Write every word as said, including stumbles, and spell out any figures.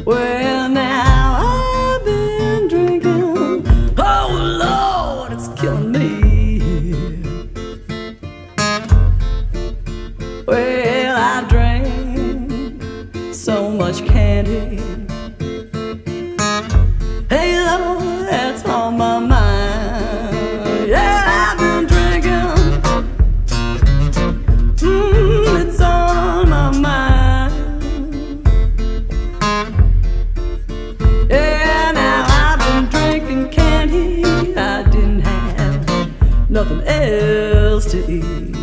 Well, now I've been drinking. Oh Lord, it's killing me. Well, I drank so much candy. Hey Lord, that's on my mind. Yeah, I've been drinking. Mm, it's on my mind. Yeah, now I've been drinking candy. I didn't have nothing else to eat.